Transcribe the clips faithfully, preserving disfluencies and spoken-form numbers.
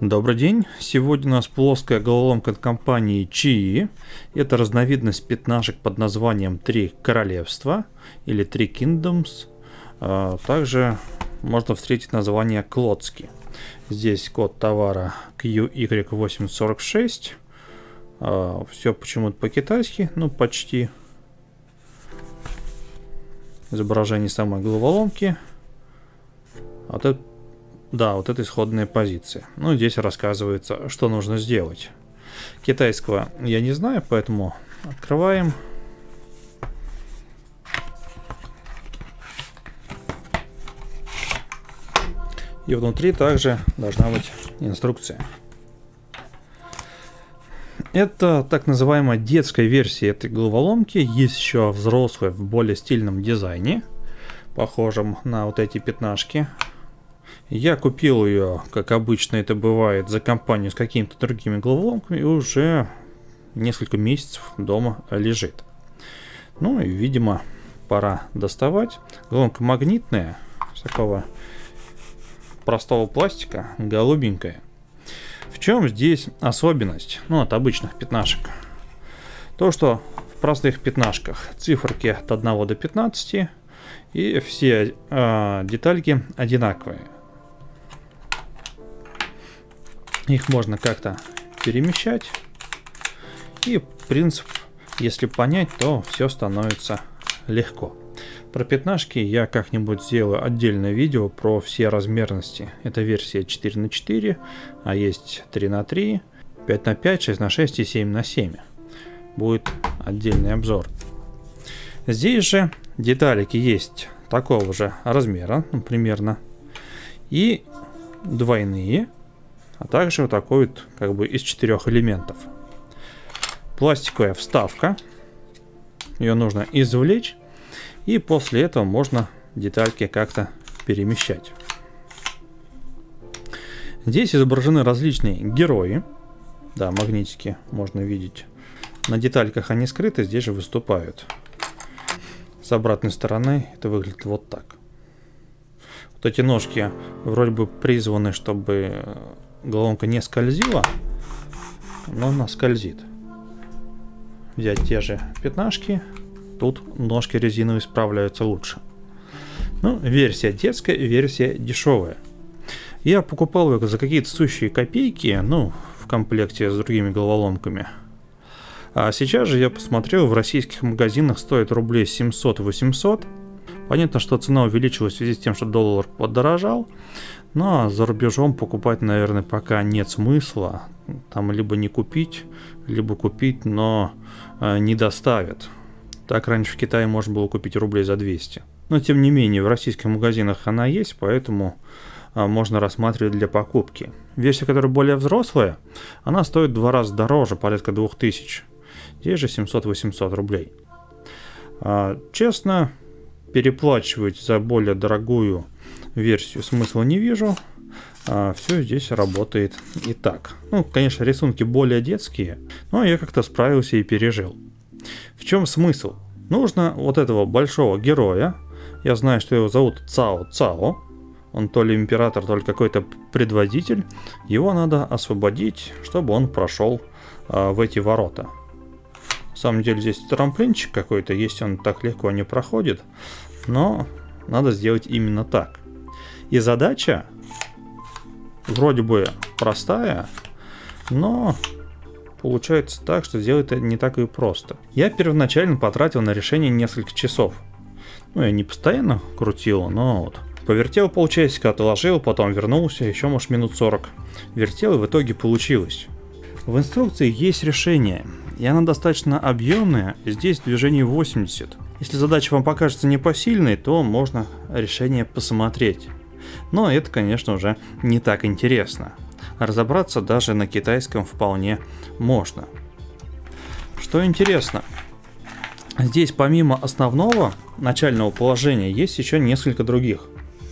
Добрый день! Сегодня у нас плоская головоломка от компании Чии. Это разновидность пятнашек под названием Три Королевства или Три Kingdoms. Также можно встретить название Клоцки. Здесь код товара кью игрек восемь сорок шесть. Все почему-то по-китайски, ну почти. Изображение самой головоломки. Вот это, да, вот это исходная позиция. Ну, здесь рассказывается, что нужно сделать. Китайского я не знаю, поэтому открываем. И внутри также должна быть инструкция. Это так называемая детская версия этой головоломки. Есть еще взрослая в более стильном дизайне, похожем на вот эти пятнашки. Я купил ее, как обычно это бывает, за компанию с какими-то другими головоломками, и уже несколько месяцев дома лежит. Ну и, видимо, пора доставать. Головоломка магнитная, с такого простого пластика, голубенькая. В чем здесь особенность, ну, от обычных пятнашек? То, что в простых пятнашках циферки от одного до пятнадцати, и все э, детальки одинаковые. Их можно как-то перемещать. И принцип, если понять, то все становится легко. Про пятнашки я как-нибудь сделаю отдельное видео про все размерности. Это версия четыре на четыре, а есть три на три, пять на пять, шесть на шесть и семь на семь. Будет отдельный обзор. Здесь же деталики есть такого же размера, ну, примерно. И двойные, а также вот такой вот, как бы, из четырех элементов. Пластиковая вставка. Ее нужно извлечь. И после этого можно детальки как-то перемещать. Здесь изображены различные герои. Да, магнитики можно видеть. На детальках они скрыты, здесь же выступают. С обратной стороны это выглядит вот так. Вот эти ножки вроде бы призваны, чтобы головоломка не скользила, но она скользит. Взять те же пятнашки. Тут ножки резиновые справляются лучше. Ну, версия детская, версия дешевая. Я покупал ее за какие-то сущие копейки, ну, в комплекте с другими головоломками. А сейчас же я посмотрел, в российских магазинах стоит рублей семьсот-восемьсот. Понятно, что цена увеличилась в связи с тем, что доллар подорожал. Но за рубежом покупать, наверное, пока нет смысла. Там либо не купить, либо купить, но э, не доставят. Так раньше в Китае можно было купить рублей за двести. Но тем не менее в российских магазинах она есть, поэтому а, можно рассматривать для покупки. Версия, которая более взрослая, она стоит в два раза дороже, порядка двух тысяч. Здесь же семьсот-восемьсот рублей. А, честно, переплачивать за более дорогую версию смысла не вижу. А, все здесь работает и так. Ну, конечно, рисунки более детские, но я как-то справился и пережил. В чем смысл? Нужно вот этого большого героя. Я знаю, что его зовут Цао Цао. Он то ли император, то ли какой-то предводитель. Его надо освободить, чтобы он прошел а, в эти ворота. На самом деле здесь трамплинчик какой-то есть, он так легко не проходит. Но надо сделать именно так. И задача вроде бы простая, но получается так, что сделать это не так и просто. Я первоначально потратил на решение несколько часов. Ну, я не постоянно крутил, но вот. Повертел полчасика, отложил, потом вернулся, еще, может, минут сорок. Вертел, и в итоге получилось. В инструкции есть решение, и она достаточно объемная, здесь движение восемьдесят. Если задача вам покажется непосильной, то можно решение посмотреть. Но это, конечно, уже не так интересно. Разобраться даже на китайском вполне можно. Что интересно, здесь помимо основного начального положения есть еще несколько других.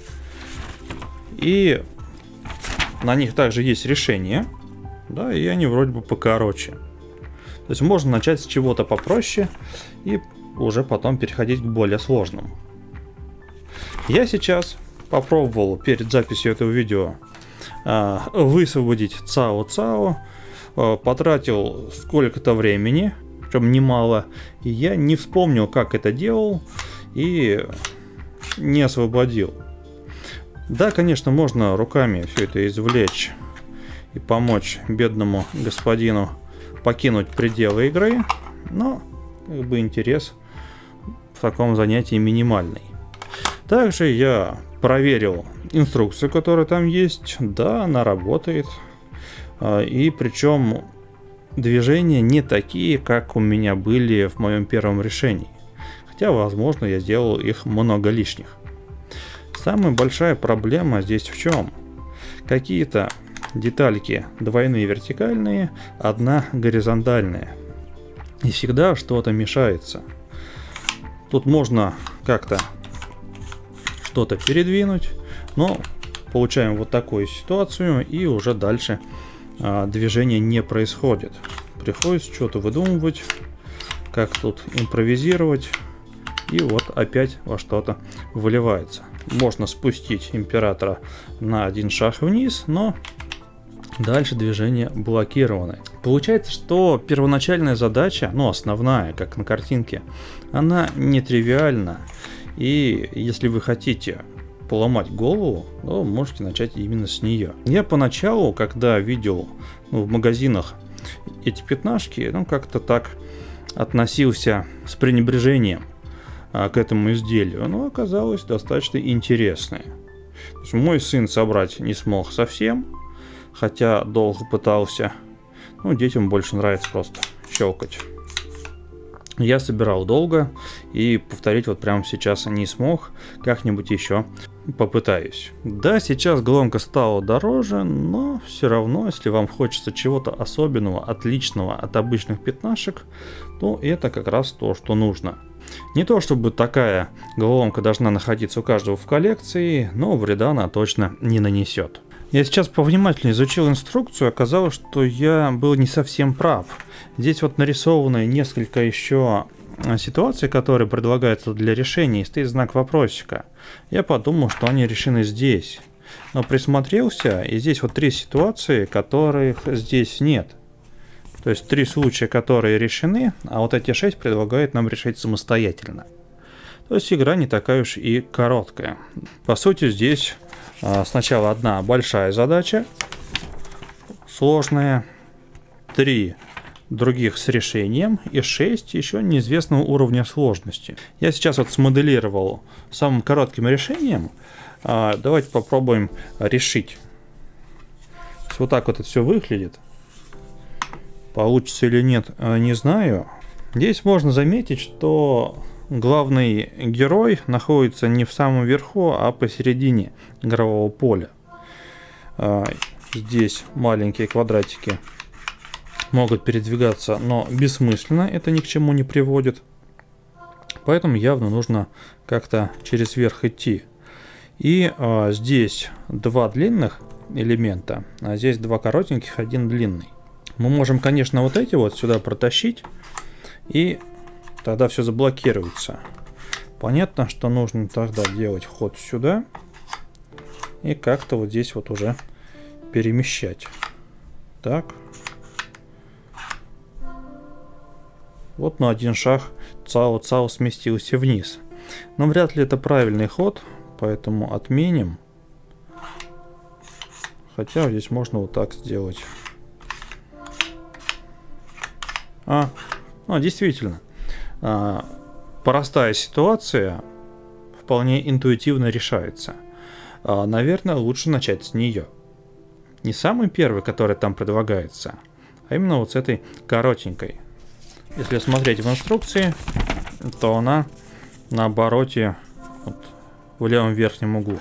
И на них также есть решения, да, и они вроде бы покороче. То есть можно начать с чего-то попроще и уже потом переходить к более сложному. Я сейчас попробовал перед записью этого видео высвободить Цао-Цао. Потратил сколько-то времени, причем немало, и я не вспомнил, как это делал, и не освободил. Да, конечно, можно руками все это извлечь и помочь бедному господину покинуть пределы игры, но как бы интерес в таком занятии минимальный. Также я проверил инструкцию, которая там есть. Да, она работает. И причем движения не такие, как у меня были в моем первом решении. Хотя, возможно, я сделал их много лишних. Самая большая проблема здесь в чем? Какие-то детальки двойные вертикальные, одна горизонтальная. И всегда что-то мешается. Тут можно как-то что-то передвинуть, но получаем вот такую ситуацию, и уже дальше а, движение не происходит. Приходится что-то выдумывать, как тут импровизировать, и вот опять во что-то выливается. Можно спустить императора на один шаг вниз, но дальше движение блокировано. Получается, что первоначальная задача, ну основная, как на картинке, она нетривиальна. И если вы хотите поломать голову, то можете начать именно с нее. Я поначалу, когда видел ну, в магазинах эти пятнашки, ну как-то так относился с пренебрежением а, к этому изделию, но оказалось достаточно интересное. То есть мой сын собрать не смог совсем, хотя долго пытался. Ну, детям больше нравится просто щелкать. Я собирал долго и повторить вот прямо сейчас не смог. Как-нибудь еще попытаюсь. Да, сейчас гломка стала дороже, но все равно, если вам хочется чего-то особенного, отличного от обычных пятнашек, то это как раз то, что нужно. Не то чтобы такая головоломка должна находиться у каждого в коллекции, но вреда она точно не нанесет. Я сейчас повнимательнее изучил инструкцию, оказалось, что я был не совсем прав. Здесь вот нарисованы несколько еще ситуаций, которые предлагаются для решения, и стоит знак вопросика. Я подумал, что они решены здесь. Но присмотрелся, и здесь вот три ситуации, которых здесь нет. То есть три случая, которые решены, а вот эти шесть предлагают нам решить самостоятельно. То есть игра не такая уж и короткая. По сути, здесь а, сначала одна большая задача, сложная, три других с решением и шесть еще неизвестного уровня сложности. Я сейчас вот смоделировал самым коротким решением. А, давайте попробуем решить. Вот так вот это все выглядит. Получится или нет, не знаю. Здесь можно заметить, что главный герой находится не в самом верху, а посередине игрового поля. Здесь маленькие квадратики могут передвигаться, но бессмысленно, это ни к чему не приводит. Поэтому явно нужно как-то через верх идти. И а, здесь два длинных элемента, а здесь два коротеньких, один длинный. Мы можем, конечно, вот эти вот сюда протащить, и тогда все заблокируется. Понятно, что нужно тогда делать ход сюда и как-то вот здесь вот уже перемещать. Так. Вот на один шаг Цао-Цао сместился вниз. Но вряд ли это правильный ход, поэтому отменим. Хотя здесь можно вот так сделать. А, ну, действительно, а, простая ситуация вполне интуитивно решается. А, наверное, лучше начать с нее. Не самый первый, который там предлагается, а именно вот с этой коротенькой. Если смотреть в инструкции, то она на обороте вот, в левом верхнем углу.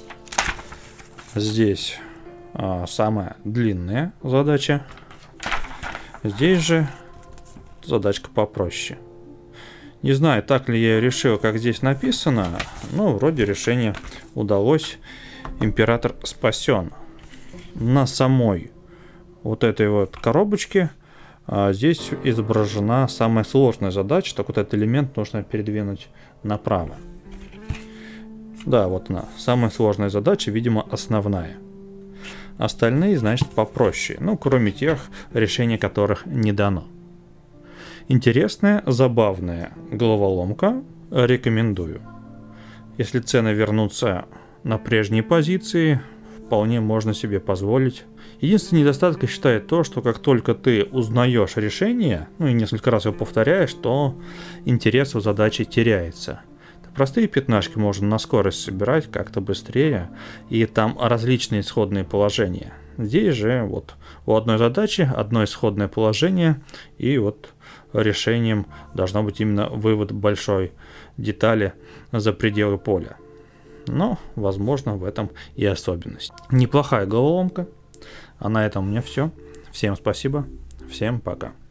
Здесь а, самая длинная задача. Здесь же задачка попроще. Не знаю, так ли я решил, как здесь написано, но вроде решение удалось. Император спасен. На самой вот этой вот коробочке а, здесь изображена самая сложная задача. Так вот этот элемент нужно передвинуть направо. Да, вот она. Самая сложная задача, видимо, основная. Остальные, значит, попроще. Ну, кроме тех, решений которых не дано. Интересная, забавная головоломка. Рекомендую. Если цены вернутся на прежние позиции, вполне можно себе позволить. Единственный недостаток, я считаю, то, что как только ты узнаешь решение, ну и несколько раз его повторяешь, то интерес у задачи теряется. Простые пятнашки можно на скорость собирать как-то быстрее, и там различные исходные положения. Здесь же вот у одной задачи одно исходное положение, и вот решением должно быть именно вывод большой детали за пределы поля. Но, возможно, в этом и особенность. Неплохая головоломка. А на этом у меня все. Всем спасибо. Всем пока.